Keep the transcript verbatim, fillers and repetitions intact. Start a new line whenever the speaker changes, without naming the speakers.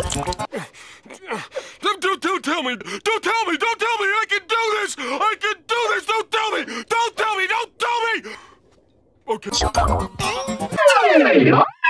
Don't, don't, don't tell me! Don't tell me! Don't tell me! I can do this! I can do this! Don't tell me! Don't tell me! Don't tell me! Okay.